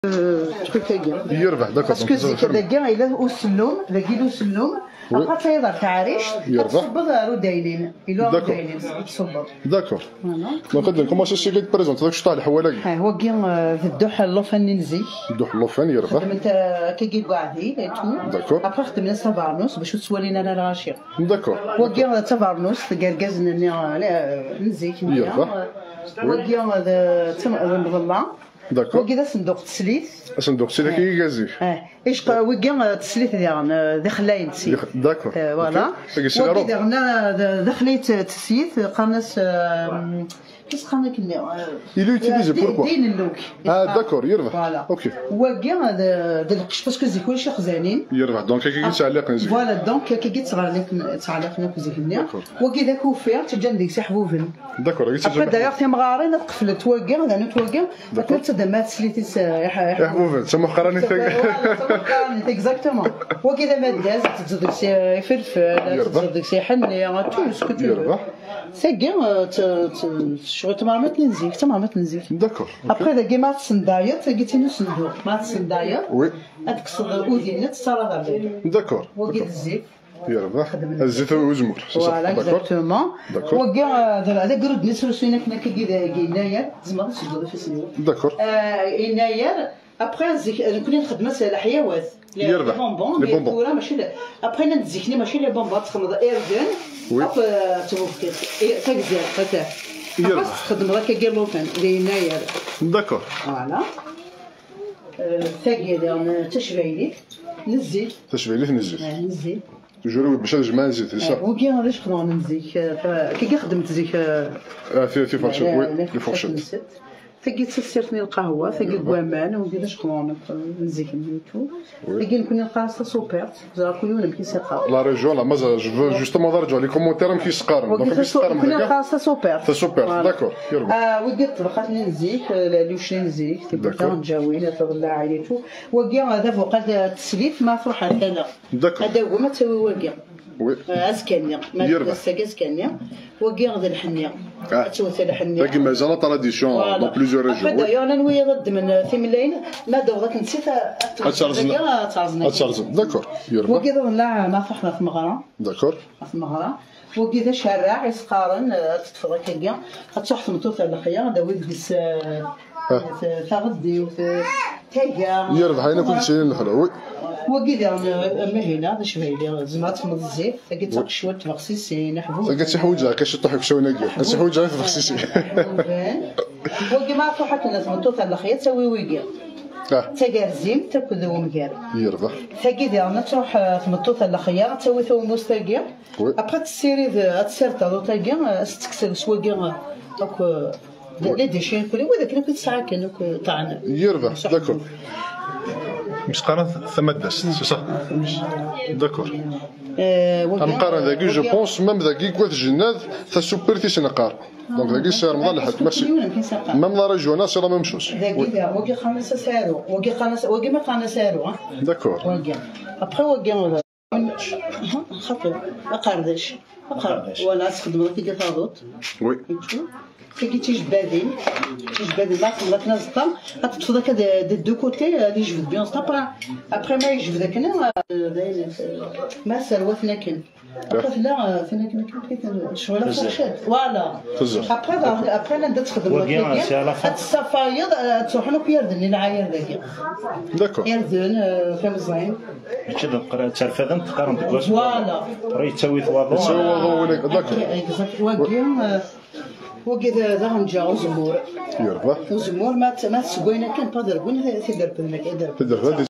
تروكاكيا يربح داكور باسكو زيك هذاكا الا وسلوم ذاكي له سلوم ابقى تيضر تعريش تصبض راه داينين الا راه داينين تصبض داكور دونك كومون سي كي بريزونت داك شطح الحوالا ها هو كي في الدوح اللوفان نزي الدوح اللوفان يربح خدمت كي قاعدي داكور ابقى خدمنا صبارنوس باش تسوالينا انا راشي داكور هو كي تبارنوس قرقزنا نزي يربح هو كي المظله داكور وكذا صندوق تسليت صندوق تسليت كي غازي ايش وكا تسليت ديالنا داخلين تسيت داكور فوالا وكذا درنا داخليت تسيت قناص كيس قنا كنا il est utilisé pourquoi دين اللوك داكور يربح اوكي وكا هذا القش باسكو زيك كلشي خزانين يربح دونك كي يتعلق نزيك فوالا دونك كي تعلقنا كوزيكنا وكذا كوفير تجا ديك سي حبوبن داكور ابا دايوغ تي مغارين تقفلت وكا لانه توكا ثلاثه دمات سليتي حبوبن تما قراني اكزاكتومون وكذا ما داز تزيد ديك سي فلفل تزيد ديك سي حنيه تو سكو تو يربح ساكي شغل تمامات نزيك داكور ابخي داكي ما تصنداير تاكي نو صندوق ما تصنداير وي اتكسر اودينا تصرا عليه داكور وكي الزيت يربح الزيت وزمور فوالا اكزاكتومون وكي هذا قرود نسرسينا كنا كي يناير زعما تسجلوا في السنين داكور يناير ابخي زيك كنا نخدموا الحيوات يربح لي بونبون ماشي ابخي نتزيكني ماشي لي بونبون تخمض ايردن وي توفكت تاكزير هكا يربح تخدم هكا كيلوفان يناير داكور فوالا ثاقيه ديال تشبيلي نزيت نزيت تجربي باش نجمع الزيت صح وكي علاش خدمنا نزيك كي خدمت زيك في فرشة وي في فرشة ثقيت سيرتني القهوه ثقي كوامان وكذا شكون نزيك نيتو ثقي نكون نلقى سوبرت زعما كل يوم كيسقى لا ريجيون لا مازال جو جوستومون نرجعوا لي كومونتير كيسقارن دونك كيسقارن نلقى سوبرت داكور يربح وقلت بقاتني نزيك لوش نزيك تبدا نجاوين تطلع عائلته وكي هذا فوق التسليف ما تروح عندنا هذا هو ما تسوي وكي وي اسكانيا ما اسكانيا وكي غدا الحنيه توثل الحنيه باقي مازال طراديسيون دون بليزيور ريجيون دايوغ انا نويا ضد من ثملين ما دوغك نسيت اتشارزن داكور يربح وكي ضلنا ما فرحنا في مغرى داكور في مغرى وكي ذا شارع يسقارن تتفرج كيا غتروح تمطوط على الخيا هذا ولد بس تغدي وفي تايا يربح هنا كل شيء نحلو وي وكذا اما هنا هذا شويه زعما تفمض الزيت لقيت شويه تفخسيسي نحبو لقيت شي حويجه كيشطح كشوي ناقي شي حويجه في تفخسيسي وكي ما تروح الناس مطوط على الخيا تسوي ويكيا تاكارزيم تاكل ذو مكار يربح ثاقي ديالنا تروح تمطوط على الخيا تسوي ثوم موستاكيا ابخي تسيري تسير تاعو تاكيا تكسر سواكيا دوك لي ديشين كلي وذاك اللي كتسعى كان طعن يربح داكور مش قارن ثم داست صح داكور نقارن ذاكي جو بونس ميم ذاكي كوات جناد تا سوبرتي نقار دونك ذاكي سي رمضان لحد ماشي ميم لا ريجيون سي لا ميم شوز وكي خانس سارو وكي ما خانس سارو داكور وكي ابخي وكي خاطر ما قاردش ولا تخدم كي تاضوت وي كي تيجبادين ما خلات نزطا غتطفى داك دو كوتي اللي يجبد بيان سطا ابخي ما يجبد داك ما سروتنا كن لا فينا كنا شغل فرشات فوالا ابخي نبدا تخدم هاد الصفايض تروح له كيردن نعاير داك داكور يردن فهم زين هادشي دابا ترفدن تقارن داك فوالا راه تسوي ثواضو داكور وكذا ذا نجا زمور يربح زمور ما تسقينا كان بادر قلنا تدرب المكان